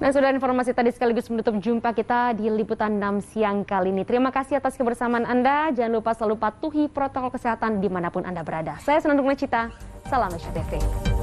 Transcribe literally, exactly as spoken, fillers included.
Nah, sudah informasi tadi sekaligus menutup jumpa kita di Liputan enam siang kali ini. Terima kasih atas kebersamaan Anda. Jangan lupa selalu patuhi protokol kesehatan dimanapun Anda berada. Saya Senandung Necita, salam S C T V.